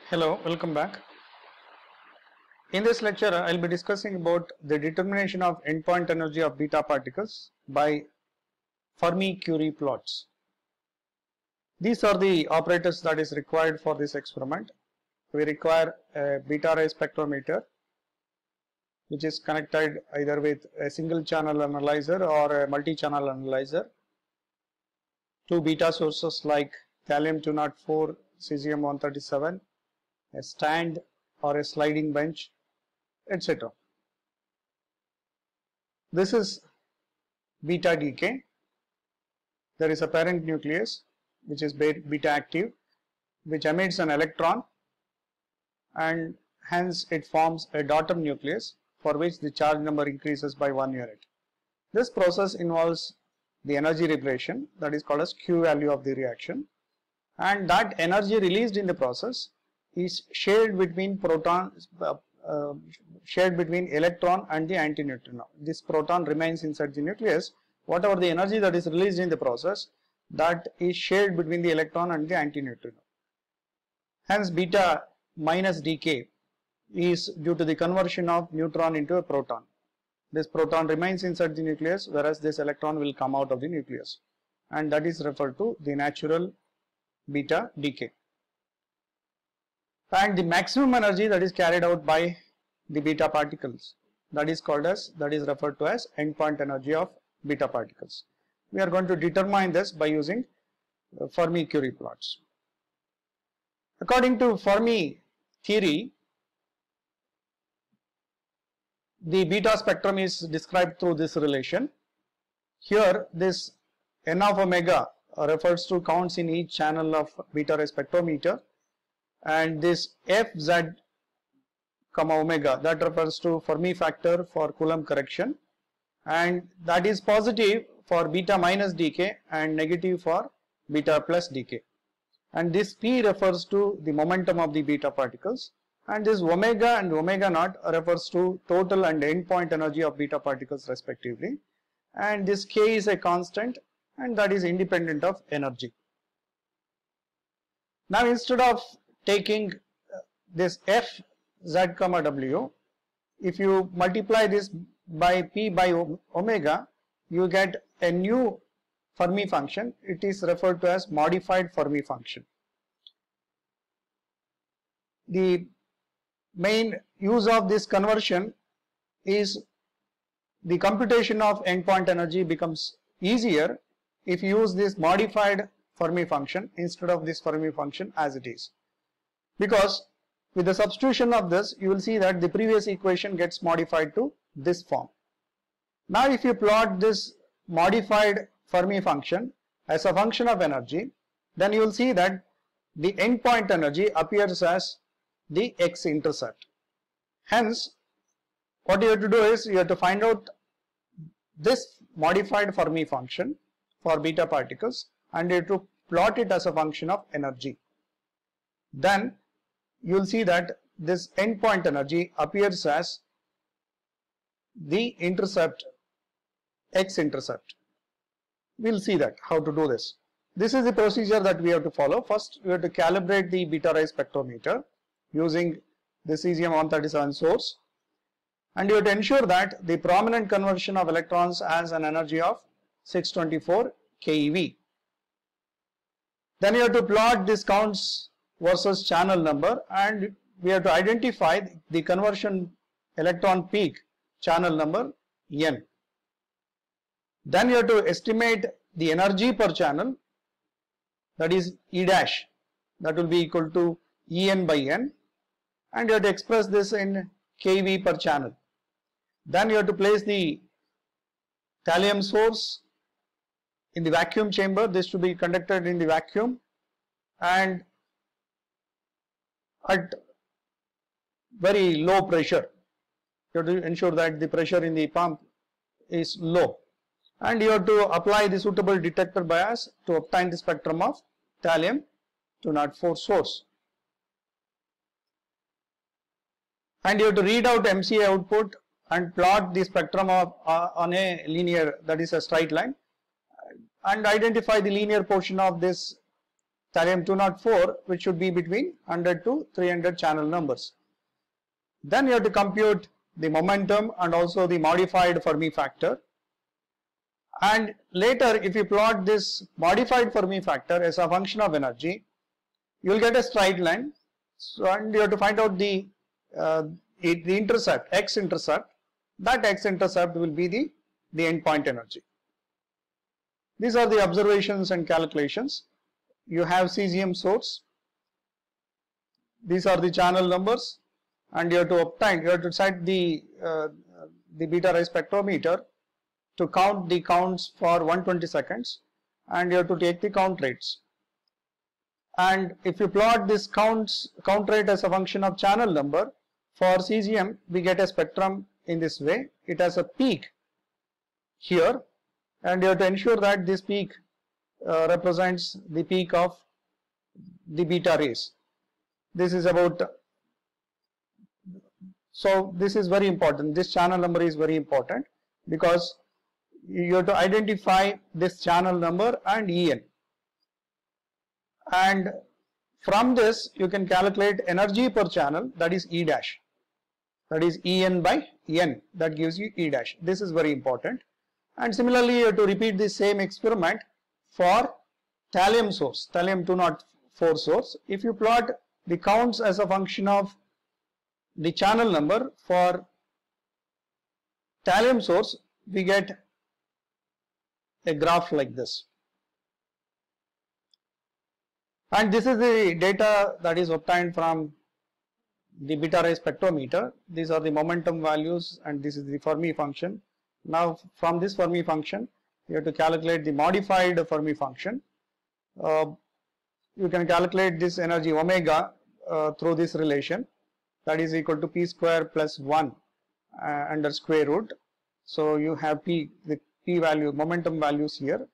Hello, welcome back. In this lecture, I will be discussing about the determination of endpoint energy of beta particles by Fermi-Curie plots. These are the operators that is required for this experiment. We require a beta ray spectrometer, which is connected either with a single channel analyzer or a multi-channel analyzer. Two beta sources like thallium-204, cesium-137, a stand or a sliding bench, etc. This is beta decay. There is a parent nucleus which is beta active, which emits an electron, and hence it forms a daughter nucleus for which the charge number increases by 1 unit. This process involves the energy liberation, that is called as Q value of the reaction, and that energy released in the process is shared between electron and the antineutrino. This proton remains inside the nucleus. Whatever the energy that is released in the process, that is shared between the electron and the antineutrino. Hence, beta minus decay is due to the conversion of neutron into a proton. This proton remains inside the nucleus, whereas this electron will come out of the nucleus, and that is referred to the natural beta decay. And the maximum energy that is carried out by the beta particles, that is referred to as endpoint energy of beta particles. We are going to determine this by using Fermi-Curie plots. According to Fermi theory, the beta spectrum is described through this relation. Here, this n of omega refers to counts in each channel of beta ray spectrometer, and this Fz, omega, that refers to Fermi factor for Coulomb correction, and that is positive for beta minus decay and negative for beta plus decay. And this P refers to the momentum of the beta particles, and this omega and omega naught refers to total and endpoint energy of beta particles respectively, and this K is a constant and that is independent of energy. Now, instead of taking this F z comma w, if you multiply this by P by omega, you get a new Fermi function. It is referred to as modified Fermi function. The main use of this conversion is the computation of endpoint energy becomes easier if you use this modified Fermi function instead of this Fermi function as it is. Because with the substitution of this, you will see that the previous equation gets modified to this form. Now, if you plot this modified Fermi function as a function of energy, then you will see that the endpoint energy appears as the x-intercept. Hence, what you have to do is you have to find out this modified Fermi function for beta particles and you have to plot it as a function of energy. Then you will see that this endpoint energy appears as the intercept, x-intercept. We will see that how to do this. This is the procedure that we have to follow. First, we have to calibrate the beta ray spectrometer using the cesium-137 source, and you have to ensure that the prominent conversion of electrons has an energy of 624 keV. Then you have to plot these counts versus channel number, and we have to identify the conversion electron peak channel number n. Then you have to estimate the energy per channel, that is E dash, that will be equal to En by n, and you have to express this in kV per channel. Then you have to place the thallium source in the vacuum chamber. This should be conducted in the vacuum and at very low pressure. You have to ensure that the pressure in the pump is low, and you have to apply the suitable detector bias to obtain the spectrum of thallium-204 source. And you have to read out MCA output and plot the spectrum of on a linear, that is a straight line, and identify the linear portion of this thallium-204, which should be between 100 to 300 channel numbers. Then you have to compute the momentum and also the modified Fermi factor. And later, if you plot this modified Fermi factor as a function of energy, you will get a straight line. So, and you have to find out the intercept, x-intercept. That x-intercept will be the endpoint energy. These are the observations and calculations. You have cesium source. These are the channel numbers, and you have to set the beta ray spectrometer to count the counts for 120 seconds, and you have to take the count rates. And if you plot this count rate as a function of channel number, for cesium we get a spectrum in this way. It has a peak here, and you have to ensure that this peak represents the peak of the beta rays. This is about, so this is very important. This channel number is very important because you have to identify this channel number and En. And from this you can calculate energy per channel, that is E dash. That is En by N, that gives you E dash. This is very important. And similarly you have to repeat the same experiment for thallium source, thallium-204 source. If you plot the counts as a function of the channel number for thallium source, we get a graph like this. And this is the data that is obtained from the beta ray spectrometer. These are the momentum values and this is the Fermi function. Now from this Fermi function you have to calculate the modified Fermi function. You can calculate this energy omega through this relation, that is equal to p square plus 1 under square root. So you have the p value, momentum values here.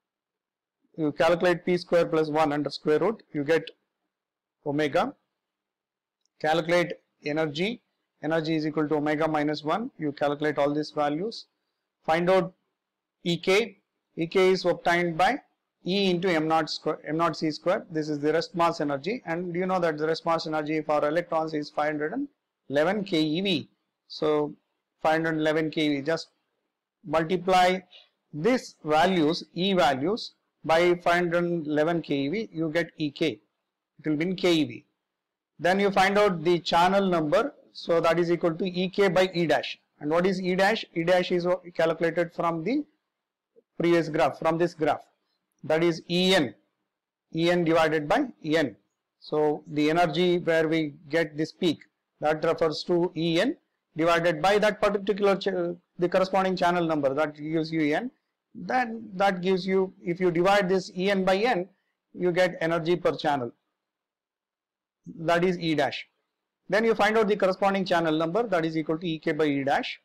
You calculate p square plus 1 under square root, you get omega. Calculate energy is equal to omega minus 1. You calculate all these values. Find out Ek. Ek is obtained by E into m naught c square. This is the rest mass energy, and you know that the rest mass energy for electrons is 511 keV. So 511 keV, just multiply these values, E values, by 511 keV, you get Ek. It will be in keV. Then you find out the channel number, so that is equal to Ek by E dash. And what is E dash? E dash is calculated from the previous graph, from this graph. That is En divided by En. So the energy where we get this peak, that refers to En divided by that particular the corresponding channel number, that gives you En. Then that gives you, if you divide this En by N, you get energy per channel, that is E dash. Then you find out the corresponding channel number, that is equal to Ek by E dash.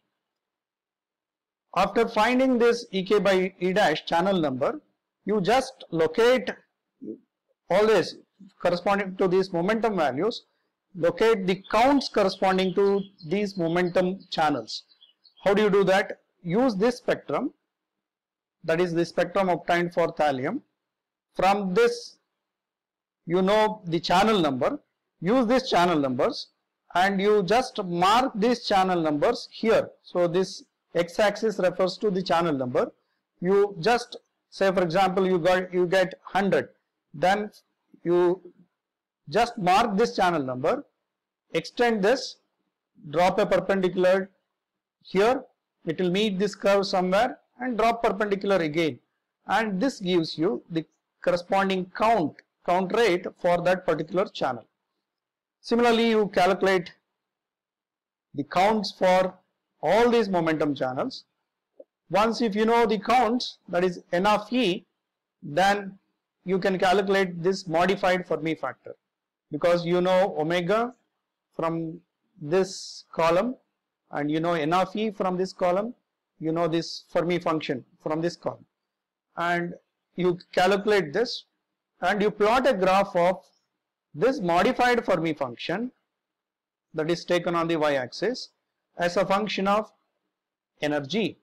After finding this Ek by E dash channel number, you just locate all this corresponding to these momentum values, locate the counts corresponding to these momentum channels. How do you do that? Use this spectrum, that is the spectrum obtained for thallium. From this you know the channel number. Use these channel numbers and you just mark these channel numbers here. So this x-axis refers to the channel number. You just say, for example, you get 100, then you just mark this channel number, extend this, drop a perpendicular here, it will meet this curve somewhere and drop perpendicular again, and this gives you the corresponding count rate for that particular channel. Similarly, you calculate the counts for all these momentum channels. Once if you know the counts, that is N of E, then you can calculate this modified Fermi factor, because you know omega from this column and you know N of E from this column, you know this Fermi function from this column, and you calculate this and you plot a graph of this modified Fermi function, that is taken on the y-axis, as a function of energy.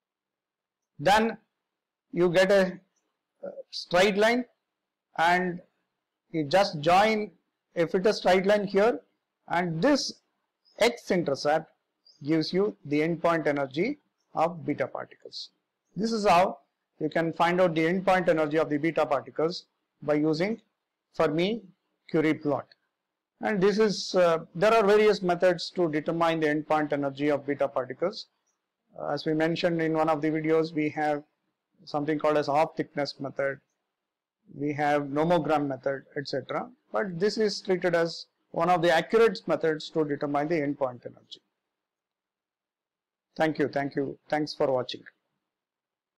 Then you get a straight line and You just join a fittest right line here, and this x-intercept gives you the endpoint energy of beta particles. This is how you can find out the endpoint energy of the beta particles by using Fermi-Curie plot. And this is there are various methods to determine the endpoint energy of beta particles. As we mentioned in one of the videos, we have something called as half thickness method, we have nomogram method, etc. But this is treated as one of the accurate methods to determine the endpoint energy. Thank you. Thanks for watching.